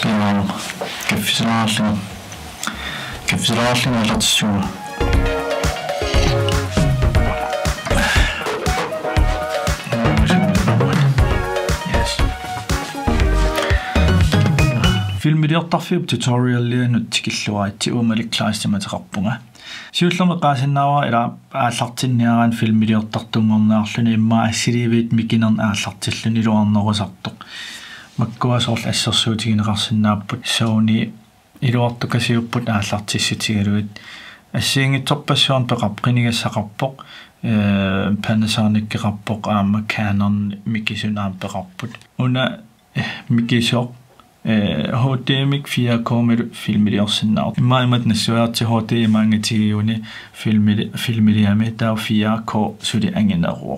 Genau. Gefisraling relatsjon. Filmidiotarfiup tutoriallianut tikilluaatti uumaliklaassimataqarpunga. Siullerme qaasinnaava ila aallartinniaraan filmidiortartungornaarluni imma assiliivit mikinern aallartilluni luarnerusartoq. Makkuasorl assersuutigineqarsinnaaput Sony iluartukasiupput aallartissutigaluit ассиингитсорпассуарн пеқарпқинигассақарпоқ Panasonic-қеқарпоқ аама Canon микисунаам пеқарпут уна микисоқ HDMI 4K filmiliorsinnaa имаимат нассуаарти HDMI маангатигиуни filmiliami таа 4K сули ангинеруоқ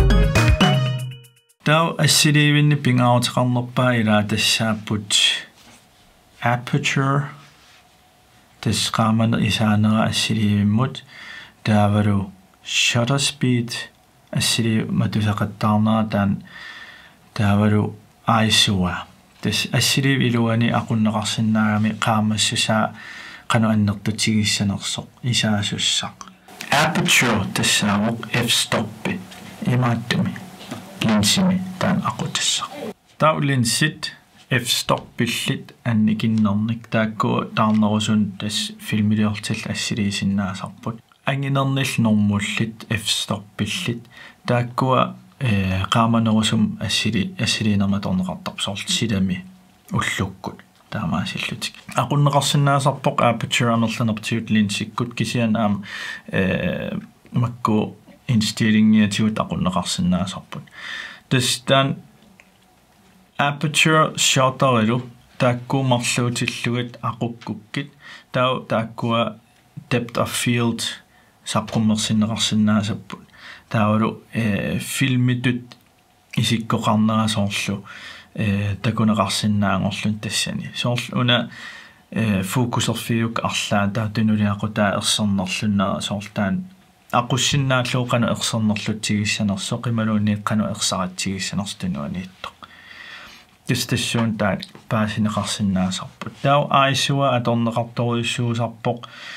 таа ассилиивинни пингаутеқарнерпаа илаа тассааппут aperture тасқаамана исаанера ассилиивиммут таавалу shutter speed ассили матусақаттаарнера таан таавалу ISO тас ассилиив илуани ақуннеқарсинаагами qaamassуса қану аннертутигиссанерсоқ исаасуссақ aperture тассаавоқ f-stop имааттуми линсими таан ақутассақ таа линсит f-stop билlit анникиннерник таакку таарнерусун тас филмилиортал ассилиисиннаасарпут ангинернил нормуллит f-stop билlit тааккуа qaamanerusum assiliinerma torneqartarpsoorl silami ullukkud taamaasillutик aqunneqarsinnaasarpoq aperture anerlanertigut linsikkut kisian aam makku instillingiatigut aqunneqarsinnaasarput tastaan aperture shorterilu taakku marluutillugut aqukkukkit taakkua depth of field saqqummersinneqarsinnaasaput таавалу филмитут исиккоқарнерасоорлу такунеқарсинаангорлун тассани соорл уна фокусерфиук арлаа таатунулиақутаа ерсернерлуннера соорлтаан ақуссиннааллууқану ерсернерлутсигиссанерсо қималуунни қану ерсаратсигиссанерстунуанииттоқ тестассуун таа паасинеқарсинаасарпут таа аисуа аторнеқарторуйуссуусарпоқ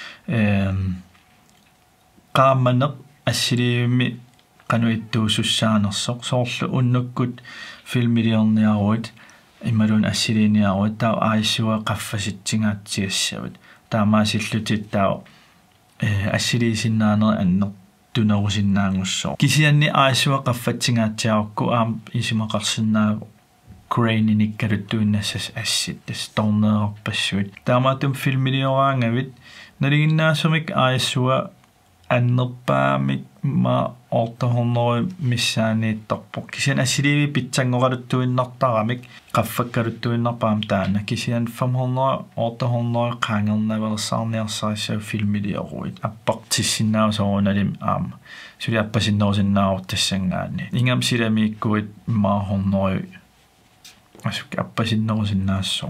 qaammaneq ассилиими qanuittuusussaanersoq soorlu unnukgut filmiliorniaruut ималун ассилиниаруут таа аисуа qaffasitsingaatigassavut таамаасиллутит таа ассилиисиннаанер аннер тунерусиннаангуссоо кисианни аисуа qaffатсингаатсиарукку аам исимақарсинаа крейниниккалуттуиннассас ассит тасторнеерпассуит таамаатум филмилиораангавит налигиннаасумик аисуа аннерпаамик ма ортохорнери миссаанииттарпоқ кисиан ассиливи питсангоралуттуиннартарамик qaffakkaluttuinnarpaam taana kisian 500 ортохорнери qaangernaversaarniarsarissau filmiliоруит аппартиссиннаусоруналим аама сули аппасиннерусиннаарут тассангаани ингам силамииккуит маахорнери асук аппасиннерусиннаассоо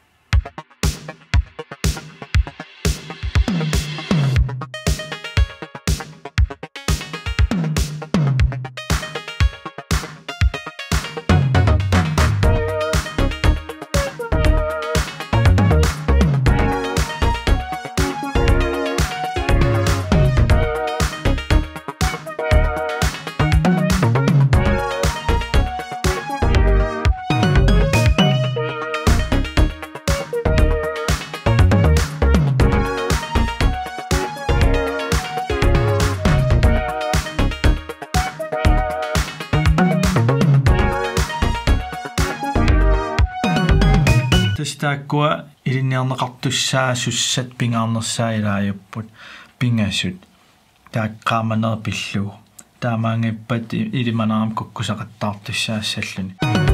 тааккуа илинниарнеқартуссаа суссат пингаарнерсаа илаajupпут пингаасут тааккааманер пиллуу таамаангиппат илиманаарам куккусақаттаартуссаассаллуни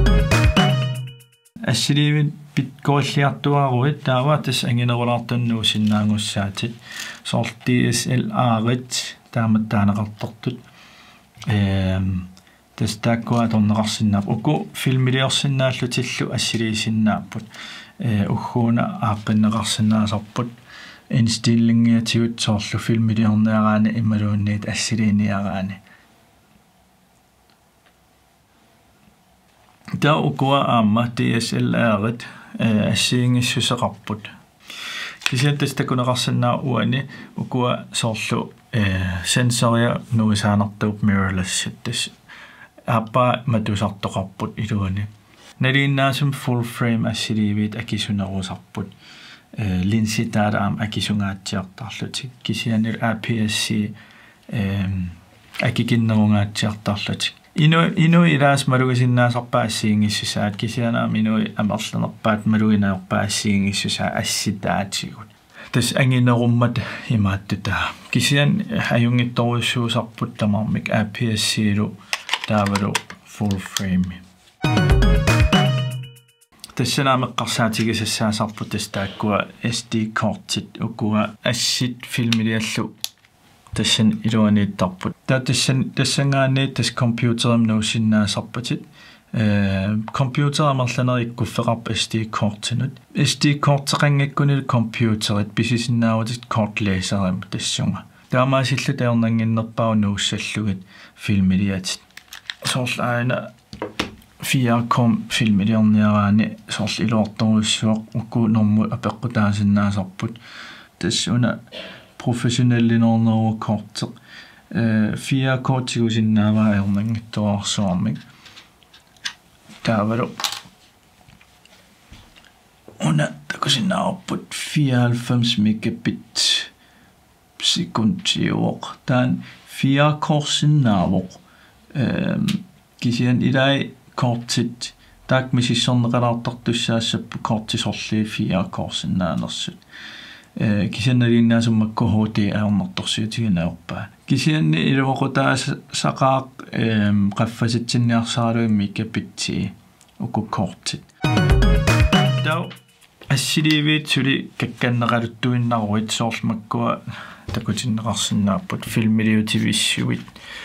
ассиливит питкооллиартуаруит таава тас ангинерулаартуннуу синнаангуссаатит соор DSLR-ит тааматтаанеқартортут тас тааккуа торнеқарсинаап уку филмилиорсинааллутиллу ассилиисиннааппут уххуна ааққиннеқарсинаасарпут инстиллингиатигут соорлу филмилиорниараани ималуунниит ассилиниараани таа укуа аама DSLR-ит ассиингиссусеқарпут кисиан тастакунеқарсинаа уани укуа соорлу сенсориа нуисаанартууп mirrorless тас аппа матусартоқарпут илуани налииннаасум full frame ассиливит акисунерусарпут линситаараам акисунгаатсиартарлутик кисианил APS-C акикиннерунгаатсиартарлутик ину илаас малугисиннаасарпаа ассиингиссусаат кисианаам инуи амерланерпаат малугинаерпаа ассиингиссусаа асситаатигут тас ангинеруммат имааттутаа кисиан аюнгитторуссуусарпут тамармик APS-C-лу таавалу full frame тассанаамеққарсаатигисассаасарпут тастааккуа SD кортит укуа ассит филмилиаллу тассан илуанииттарпут тассангаани тас компьютерим нуусиннаасарпатит компьютер амерланери иккуффеқарп SD кортинут SD кортеқангаккунил компьютерит писисиннааватит кортлеесерим тассунга таамаасиллу таернангиннерпаа нууссаллугит филмилиатит соорлаана 4K filmiliorniaraani sorl iluartoruissuaq ukku normu apeqqutaasinnaaserput tassuna professionellinorneru korteq 4K tigusinnaavaa ernangittuarsuarmik taavalu una takusinnaarput 94 megabit sekundtiuoq taan 4K-sinnaavoq kisian ilai kortit taak misissorneqalaartartussaassappu kortisorli 4K-sinnaanersut кисианналииннаасуммакку HDR аернэрторсиутигинаерпаа кисианни илуоқутаасақаақ qaffasitsinniarsaалуи микапитси укуккортит тау ассиливит сули какканнеқалуттуиннаруит соорлмаккуа такутиннеқарсинааппут филмилиутивиссуит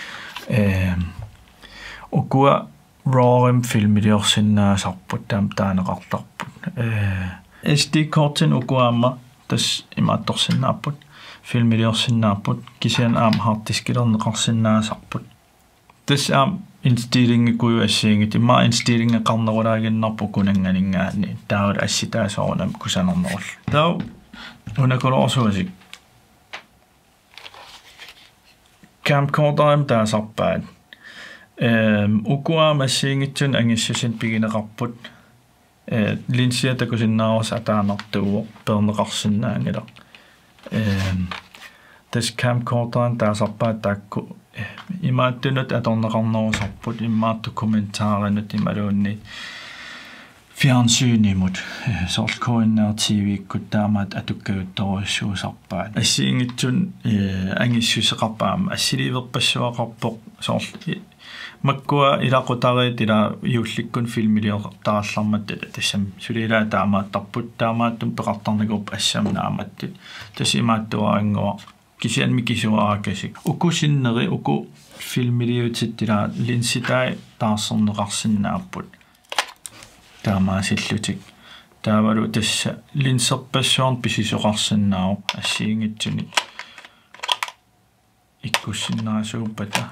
укуа rawim филмилиорсиннаасарпут таам таанеқарларпут SD кортин укуаама тас имаатторсиннааппут филмилиорсиннааппут кисиан аам харддискилернеқарсиннаасарпут тас аам инстилингикую ассиингит имма инстилингеқарнерулаагиннарпу кунанганингаани таавал асситаасоорнам кусанернерул тау унаколоорсуасик camcorder таасарпаат укуа массиингитсун ангиссусин пигинеқарпут линсиа такусиннаарус атаанартуо пернеқарсинаангила тас camcorder таасарпаат таакку имааттунут аторнеқарнерусарпут иммаат документааринут ималуунни фиансyyнимут соорлкоиннер TV-ккут таамаат атуккагутторуссуусарпаат ассиингитсун ангиссусеқарпаама ассиливерпассуақарпоқ соорл маккуа илақутарит ила юулликкун филмилиортаралларматтат тассам сулилаа таамааттарпут таамааттум пеқартарникуп ассамнааматтит тасимааттуаангуа кисиан микисуаакасик укусиннери уку филмилиутит ила линситай таарсернеқарсинааппут таамаасиллутик таавалу тасса линсерпассуарн писисоқарсинаау ассиингитсуни иккуссиннаасууппата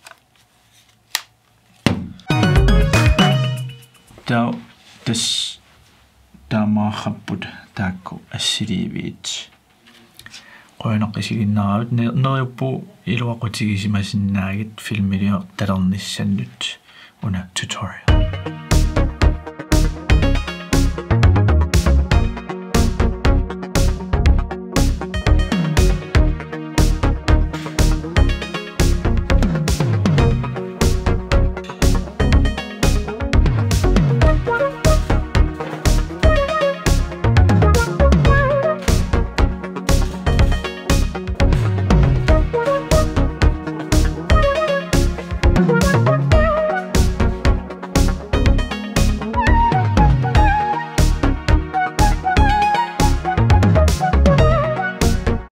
тау тас таамаахаппут таакку ассиливиит qoinaqqisigиннаравит нериуппу илуақутигисимасиннаагит филмилио талерниссаннут уна tutorial